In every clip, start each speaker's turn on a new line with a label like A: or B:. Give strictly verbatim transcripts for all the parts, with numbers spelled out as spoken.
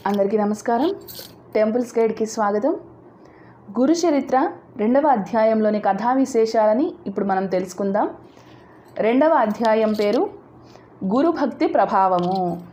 A: అందరికీ నమస్కారం. టెంపుల్స్ గైడ్కి స్వాగతం. గురుచరిత్ర రెండవ అధ్యాయంలోని కథా విశేషాలని ఇప్పుడు మనం తెలుసుకుందాం. రెండవ అధ్యాయం పేరు గురుభక్తి ప్రభావము.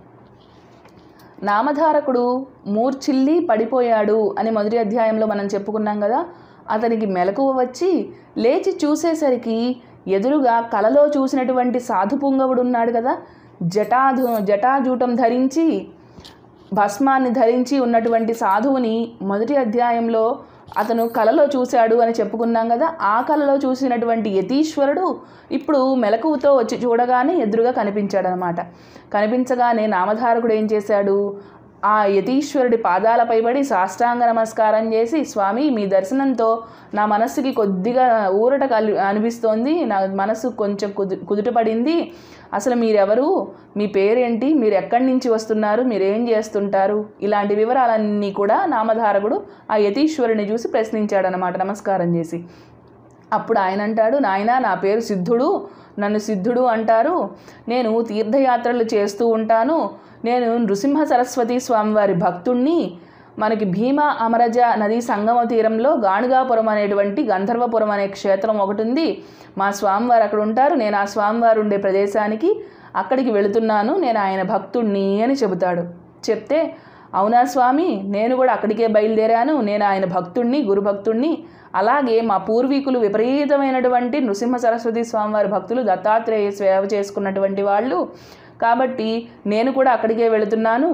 A: నామధారకుడు మూర్ఛిల్లి పడిపోయాడు అని మొదటి అధ్యాయంలో మనం చెప్పుకున్నాం కదా. అతనికి మెలకువ వచ్చి లేచి చూసేసరికి ఎదురుగా కలలో చూసినటువంటి సాధుపుంగవుడు ఉన్నాడు కదా. జటాధు జటాజూటం ధరించి భస్మాన్ని ధరించి ఉన్నటువంటి సాధువుని మొదటి అధ్యాయంలో అతను కలలో చూశాడు అని చెప్పుకున్నాం కదా. ఆ కలలో చూసినటువంటి యతీశ్వరుడు ఇప్పుడు మెలకువతో వచ్చి చూడగానే ఎదురుగా కనిపించాడు అనమాట. కనిపించగానే నామధారకుడు ఏం చేశాడు, ఆ యతీశ్వరుడి పాదాలపై పడి సాష్టాంగ నమస్కారం చేసి, స్వామి మీ దర్శనంతో నా మనస్సుకి కొద్దిగా ఊరట కలి అనిపిస్తోంది, నా మనస్సు కొంచెం కుదు కుదుటపడింది. అసలు మీరెవరు, మీ పేరేంటి, మీరు ఎక్కడి నుంచి వస్తున్నారు, మీరేం చేస్తుంటారు, ఇలాంటి వివరాలన్నీ కూడా నామధారకుడు ఆ యతీశ్వరుని చూసి ప్రశ్నించాడనమాట నమస్కారం చేసి. అప్పుడు ఆయన అంటాడు, నాయనా నా పేరు సిద్ధుడు, నన్ను సిద్ధుడు అంటారు, నేను తీర్థయాత్రలు చేస్తూ ఉంటాను, నేను నృసింహ సరస్వతి స్వామివారి భక్తుణ్ణి. మనకి భీమా అమరజ నదీ సంగమ తీరంలో గాణుగాపురం అనేటువంటి గంధర్వపురం అనే క్షేత్రం ఒకటి ఉంది. మా స్వామివారు అక్కడ ఉంటారు, నేను ఆ స్వామివారు ఉండే ప్రదేశానికి అక్కడికి వెళుతున్నాను, నేను ఆయన భక్తుణ్ణి అని చెబుతాడు. చెప్తే, అవునా స్వామి, నేను కూడా అక్కడికే బయలుదేరాను, నేను ఆయన భక్తుణ్ణి, గురుభక్తుణ్ణి. అలాగే మా పూర్వీకులు విపరీతమైనటువంటి నృసింహ సరస్వతి స్వామివారి భక్తులు, దత్తాత్రేయ సేవ చేసుకున్నటువంటి వాళ్ళు, కాబట్టి నేను కూడా అక్కడికే వెళుతున్నాను.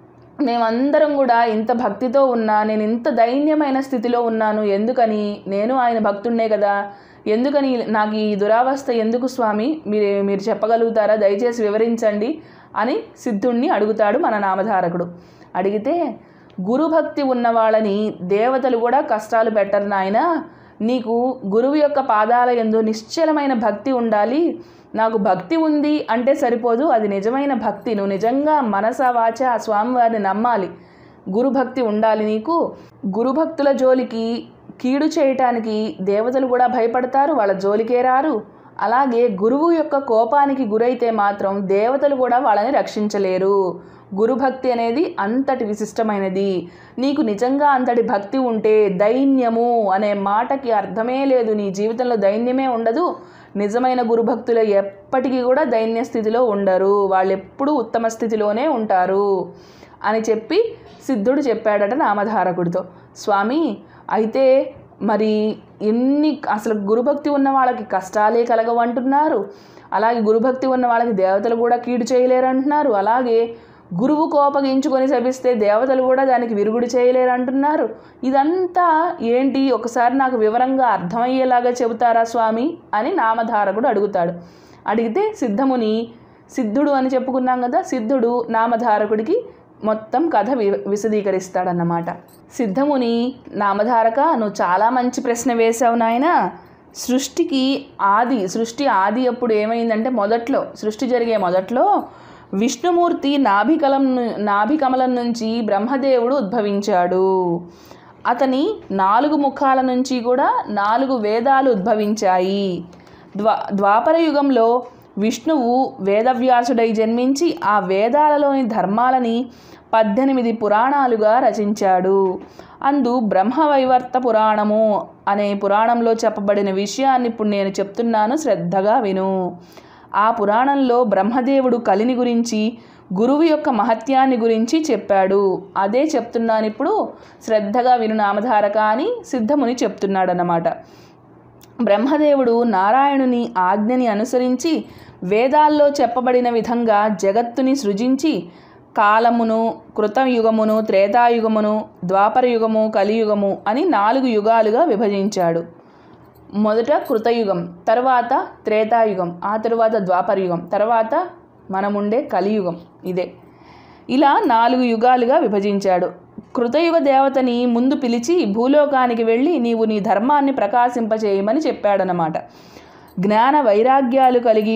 A: మేమందరం కూడా ఇంత భక్తితో ఉన్నా, నేను ఇంత దైన్యమైన స్థితిలో ఉన్నాను, ఎందుకని, నేను ఆయన భక్తున్నే కదా, ఎందుకని నాకు ఈ దురావస్థ ఎందుకు స్వామి, మీరు మీరు చెప్పగలుగుతారా, దయచేసి వివరించండి అని సిద్ధుణ్ణి అడుగుతాడు మన నామధారకుడు. అడిగితే, గురుభక్తి ఉన్న వాళ్ళని దేవతలు కూడా కష్టాలు పెట్టరు నాయన, నీకు గురువు యొక్క పాదాల యందు నిశ్చలమైన భక్తి ఉండాలి. నాకు భక్తి ఉంది అంటే సరిపోదు, అది నిజమైన భక్తి, నువ్వు నిజంగా మనస వాచ ఆ స్వామివారిని నమ్మాలి, గురుభక్తి ఉండాలి నీకు. గురుభక్తుల జోలికి కీడు చేయటానికి దేవతలు కూడా భయపడతారు, వాళ్ళ జోలికే రారు. అలాగే గురువు యొక్క కోపానికి గురైతే మాత్రం దేవతలు కూడా వాళ్ళని రక్షించలేరు. గురుభక్తి అనేది అంతటి విశిష్టమైనది. నీకు నిజంగా అంతటి భక్తి ఉంటే దైన్యము అనే మాటకి అర్థమే లేదు, నీ జీవితంలో దైన్యమే ఉండదు. నిజమైన గురుభక్తులు ఎప్పటికీ కూడా దైన్య స్థితిలో ఉండరు, వాళ్ళు ఎప్పుడూ ఉత్తమ స్థితిలోనే ఉంటారు అని చెప్పి సిద్ధుడు చెప్పాడట నామధారకుడితో. స్వామి, అయితే మరి ఎన్ని అసలు గురుభక్తి ఉన్న వాళ్ళకి కష్టాలే కలగవంటున్నారు, అలాగే గురుభక్తి ఉన్న వాళ్ళకి దేవతలు కూడా కీడు చేయలేరు అంటున్నారు, అలాగే గురువు కోపగించుకొని శపిస్తే దేవతలు కూడా దానికి విరుగుడు చేయలేరు అంటున్నారు. ఇదంతా ఏంటి, ఒకసారి నాకు వివరంగా అర్థమయ్యేలాగా చెబుతారా స్వామి అని నామధారకుడు అడుగుతాడు. అడిగితే సిద్ధముని, సిద్ధుడు అని చెప్పుకున్నాం కదా, సిద్ధుడు నామధారకుడికి మొత్తం కథ వి విశదీకరిస్తాడన్నమాట. సిద్ధముని, నామధారక నువ్వు చాలా మంచి ప్రశ్న వేశావు నాయన. సృష్టికి ఆది సృష్టి ఆది అప్పుడు ఏమైందంటే, మొదట్లో సృష్టి జరిగే మొదట్లో విష్ణుమూర్తి నాభికలం నాభికమలం నుంచి బ్రహ్మదేవుడు ఉద్భవించాడు. అతని నాలుగు ముఖాల నుంచి కూడా నాలుగు వేదాలు ఉద్భవించాయి. ద్వా ద్వాపర యుగంలో విష్ణువు వేదవ్యాసుడై జన్మించి ఆ వేదాలలోని ధర్మాలని పద్దెనిమిది పురాణాలుగా రచించాడు. అందు బ్రహ్మవైవర్త పురాణము అనే పురాణంలో చెప్పబడిన విషయాన్ని ఇప్పుడు నేను చెప్తున్నాను, శ్రద్ధగా విను. ఆ పురాణంలో బ్రహ్మదేవుడు కలిని గురించి, గురువు యొక్క మహత్యాన్ని గురించి చెప్పాడు. అదే చెప్తున్నాను ఇప్పుడు, శ్రద్ధగా విను నామధారక అని సిద్ధముని చెప్తున్నాడన్నమాట. బ్రహ్మదేవుడు నారాయణుని ఆజ్ఞని అనుసరించి వేదాల్లో చెప్పబడిన విధంగా జగత్తుని సృజించి కాలమును, కృతయుగమును, త్రేతాయుగమును, ద్వాపరయుగము, కలియుగము అని నాలుగు యుగాలుగా విభజించాడు. మొదట కృతయుగం, తర్వాత త్రేతాయుగం, ఆ తరువాత ద్వాపరయుగం, తర్వాత మనముండే కలియుగం. ఇదే ఇలా నాలుగు యుగాలుగా విభజించాడు. కృతయుగ దేవతని ముందు పిలిచి భూలోకానికి వెళ్ళి నీవు నీ ధర్మాన్ని ప్రకాశింపచేయమని చెప్పాడనమాట. జ్ఞాన వైరాగ్యాలు కలిగి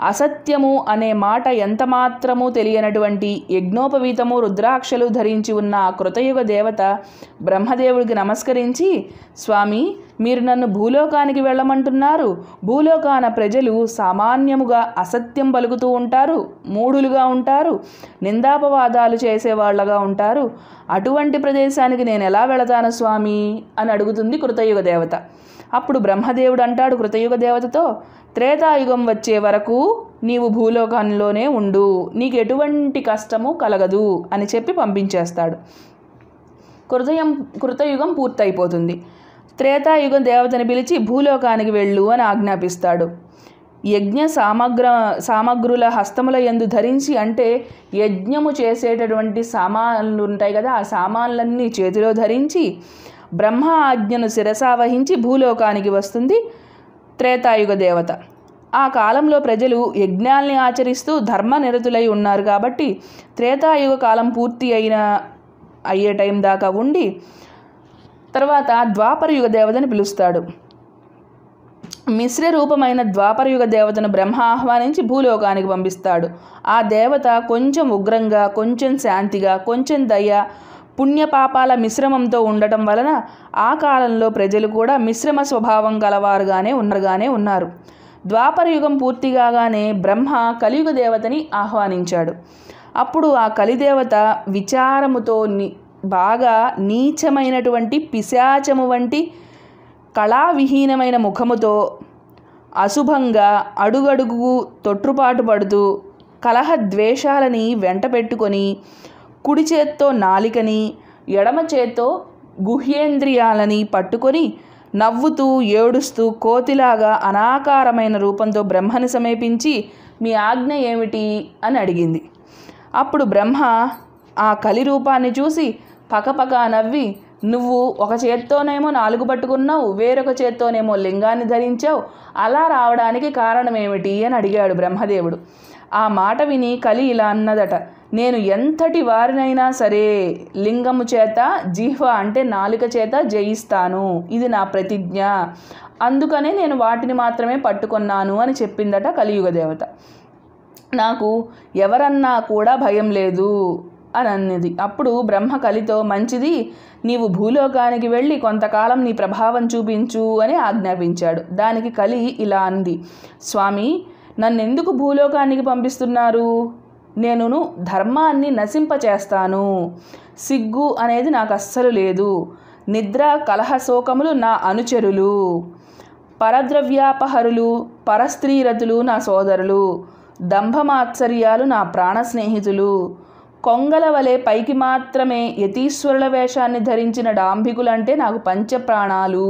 A: అసత్యము అనే మాట ఎంత మాత్రము తెలియనటువంటి యజ్ఞోపవీతము రుద్రాక్షలు ధరించి ఉన్న ఆ కృతయుగ దేవత బ్రహ్మదేవుడికి నమస్కరించి, స్వామి, మీరు నన్ను భూలోకానికి వెళ్ళమంటున్నారు. భూలోకాన ప్రజలు సామాన్యముగా అసత్యం పలుకుతూ ఉంటారు, మూఢులుగా ఉంటారు, నిందాపవాదాలు చేసేవాళ్ళగా ఉంటారు. అటువంటి ప్రదేశానికి నేను ఎలా వెళతాను స్వామి అని అడుగుతుంది కృతయుగ దేవత. అప్పుడు బ్రహ్మదేవుడు అంటాడు కృతయుగ దేవతతో, త్రేతాయుగం వచ్చే వరకు నీవు భూలోకంలోనే ఉండు, నీకు ఎటువంటి కష్టము కలగదు అని చెప్పి పంపించేస్తాడు. కృతయం కృతయుగం పూర్తయిపోతుంది. త్రేతాయుగం దేవతని పిలిచి భూలోకానికి వెళ్ళు అని ఆజ్ఞాపిస్తాడు. యజ్ఞ సామగ్ర సామగ్రుల హస్తముల యందు ధరించి, అంటే యజ్ఞము చేసేటటువంటి సామాన్లు ఉంటాయి కదా, ఆ సామాన్లన్నీ చేతిలో ధరించి బ్రహ్మ ఆజ్ఞను శిరసావహించి భూలోకానికి వస్తుంది త్రేతాయుగ దేవత. ఆ కాలంలో ప్రజలు యజ్ఞాల్ని ఆచరిస్తూ ధర్మనిరతులై ఉన్నారు కాబట్టి త్రేతాయుగ కాలం పూర్తి అయిన అయ్యే టైం దాకా ఉండి తర్వాత ద్వాపరయుగ దేవతని పిలుస్తాడు. మిశ్ర రూపమైన ద్వాపరయుగ దేవతను బ్రహ్మ ఆహ్వానించి భూలోకానికి పంపిస్తాడు. ఆ దేవత కొంచెం ఉగ్రంగా, కొంచెం శాంతిగా, కొంచెం దయ, పుణ్యపాపాల మిశ్రమంతో ఉండటం వలన ఆ కాలంలో ప్రజలు కూడా మిశ్రమ స్వభావం గలవారుగానే ఉన్నరుగానే ఉన్నారు. ద్వాపరయుగం పూర్తి కాగానే బ్రహ్మ కలియుగ దేవతని ఆహ్వానించాడు. అప్పుడు ఆ కలిదేవత విచారముతో ని బాగా నీచమైనటువంటి పిశాచము వంటి కళావిహీనమైన ముఖముతో అశుభంగా అడుగడుగు తొట్టుపాటు పడుతూ కలహ ద్వేషాలని వెంట పెట్టుకొని కుడి చేత్తో నాలికని ఎడమ చేత్తో గుహ్యేంద్రియాలని పట్టుకొని నవ్వుతూ ఏడుస్తూ కోతిలాగా అనాకారమైన రూపంతో బ్రహ్మని సమీపించి, మీ ఆజ్ఞ ఏమిటి అని అడిగింది. అప్పుడు బ్రహ్మ ఆ కలి రూపాన్ని చూసి పకపక నవ్వి, నువ్వు ఒక చేత్తోనేమో నాలుగు పట్టుకున్నావు, వేరొక చేత్తోనేమో లింగాన్ని ధరించావు, అలా రావడానికి కారణం ఏమిటి అని అడిగాడు బ్రహ్మదేవుడు. ఆ మాట విని కలి ఇలా అన్నదట, నేను ఎంతటి వారినైనా సరే లింగము చేత, జిహ్వ అంటే నాలుక చేత జయిస్తాను, ఇది నా ప్రతిజ్ఞ, అందుకనే నేను వాటిని మాత్రమే పట్టుకున్నాను అని చెప్పిందట కలియుగ దేవత. నాకు ఎవరన్నా కూడా భయం లేదు అని అన్నది. అప్పుడు బ్రహ్మ కలితో, మంచిది, నీవు భూలోకానికి వెళ్ళి కొంతకాలం నీ ప్రభావం చూపించు అని ఆజ్ఞాపించాడు. దానికి కలి ఇలా అంది, స్వామి, నన్నెందుకు భూలోకానికి పంపిస్తున్నారు? నేనును ధర్మాన్ని నశింపచేస్తాను, సిగ్గు అనేది నాకు అస్సలు లేదు, నిద్ర కలహ శోకములు నా అనుచరులు, పరద్రవ్యాపహరులు పరస్త్రీరతులు నా సోదరులు, దంభమాత్సర్యాలు నా ప్రాణ స్నేహితులు, కొంగల వలె పైకి మాత్రమే యతీశ్వరుల వేషాన్ని ధరించిన డాంభికులంటే నాకు పంచప్రాణాలు,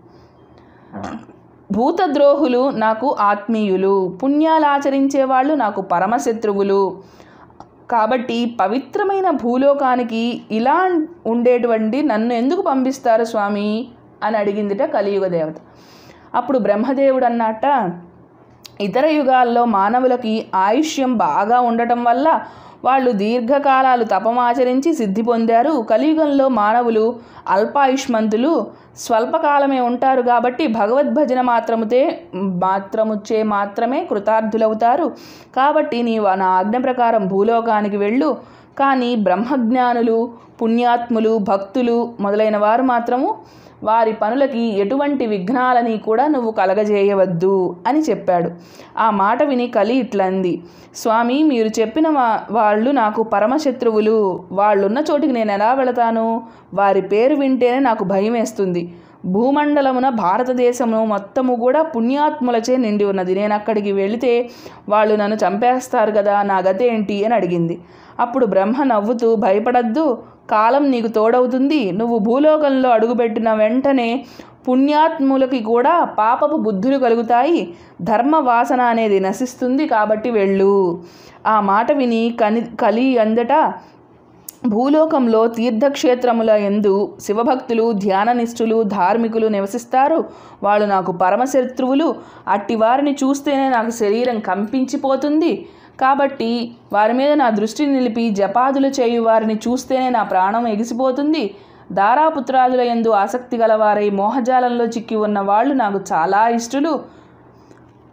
A: భూతద్రోహులు నాకు ఆత్మీయులు, పుణ్యాలు ఆచరించే వాళ్ళు నాకు పరమశత్రువులు. కాబట్టి పవిత్రమైన భూలోకానికి ఇలా ఉండేటువంటి నన్ను ఎందుకు పంపిస్తారు స్వామి అని అడిగిందిట కలియుగ దేవత. అప్పుడు బ్రహ్మదేవుడు అన్నట్ట, ఇతర యుగాల్లో మానవులకి ఆయుష్యం బాగా ఉండటం వల్ల వాళ్ళు దీర్ఘకాలాలు తపమాచరించి సిద్ధి పొందారు. కలియుగంలో మానవులు అల్పాయుష్మంతులు, స్వల్పకాలమే ఉంటారు కాబట్టి భగవద్భజన మాత్రముతే మాత్రముచే మాత్రమే కృతార్థులవుతారు. కాబట్టి నీవు నా ఆజ్ఞ ప్రకారం భూలోకానికి వెళ్ళు. కానీ బ్రహ్మజ్ఞానులు, పుణ్యాత్ములు, భక్తులు మొదలైన వారు మాత్రము వారి పనులకి ఎటువంటి విఘ్నాలని కూడా నువ్వు కలగజేయవద్దు అని చెప్పాడు. ఆ మాట విని కలి ఇట్లంది, స్వామి, మీరు చెప్పిన వాళ్ళు నాకు పరమశత్రువులు, వాళ్ళున్న చోటికి నేను ఎలా వెళతాను? వారి పేరు వింటేనే నాకు భయం వేస్తుంది. భూమండలమున భారతదేశము మొత్తము కూడా పుణ్యాత్ములచే నిండి ఉన్నది. నేను అక్కడికి వెళితే వాళ్ళు నన్ను చంపేస్తారు కదా, నా గతి ఏంటి అని అడిగింది. అప్పుడు బ్రహ్మ నవ్వుతూ, భయపడద్దు, కాలం నీకు తోడవుతుంది. నువ్వు భూలోకంలో అడుగుపెట్టిన వెంటనే పుణ్యాత్ములకి కూడా పాపపు బుద్ధులు కలుగుతాయి, ధర్మ వాసన అనేది నశిస్తుంది, కాబట్టి వెళ్ళు. ఆ మాట విని కని కలి అందట, భూలోకంలో తీర్థక్షేత్రముల యందు శివభక్తులు, ధ్యాననిష్ఠులు, ధార్మికులు నివసిస్తారు. వాళ్ళు నాకు పరమశత్రువులు. అట్టి వారిని చూస్తేనే నాకు శరీరం కంపించిపోతుంది. కాబట్టి వారి మీద నా దృష్టిని నిలిపి జపాదులు చేయు వారిని చూస్తేనే నా ప్రాణం ఎగిసిపోతుంది. దారాపుత్రాదుల యందు ఆసక్తి గలవారై మోహజాలంలో చిక్కి ఉన్న వాళ్ళు నాకు చాలా ఇష్టలు.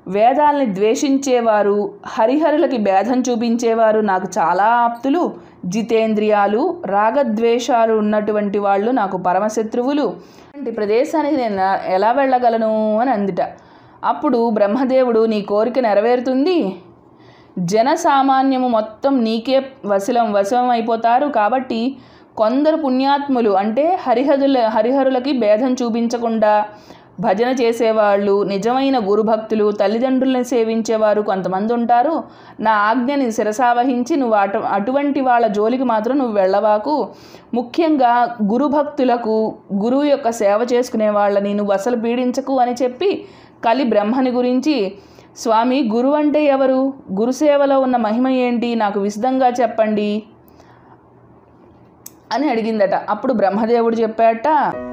A: వేదాల్ని ద్వేషించేవారు, హరిహరులకి భేదం చూపించేవారు నాకు చాలా ఆప్తులు, జితేంద్రియాలు, రాగద్వేషాలు ఉన్నటువంటి వాళ్ళు నాకు పరమశత్రువులు. ఇలాంటి ప్రదేశానికి నేను ఎలా వెళ్ళగలను అని అందిట. అప్పుడు బ్రహ్మదేవుడు, నీ కోరిక నెరవేరుతుంది, జనసామాన్యము మొత్తం నీకే వశలం వశం అయిపోతారు. కాబట్టి కొందరు పుణ్యాత్ములు అంటే హరిహరుల హరిహరులకి భేదం చూపించకుండా భజన చేసేవాళ్ళు, నిజమైన గురుభక్తులు, తల్లిదండ్రులను సేవించేవారు కొంతమంది ఉంటారు. నా ఆజ్ఞని శిరసావహించి నువ్వు అటు అటువంటి వాళ్ళ జోలికి మాత్రం నువ్వు వెళ్ళవాకు. ముఖ్యంగా గురుభక్తులకు, గురువు యొక్క సేవ చేసుకునే వాళ్ళని నువ్వు అసలు పీడించకు అని చెప్పి కలి బ్రహ్మని గురించి, స్వామి గురువు అంటే ఎవరు, గురుసేవలో ఉన్న మహిమ ఏంటి, నాకు విశదంగా చెప్పండి అని అడిగిందట. అప్పుడు బ్రహ్మదేవుడు చెప్పాట,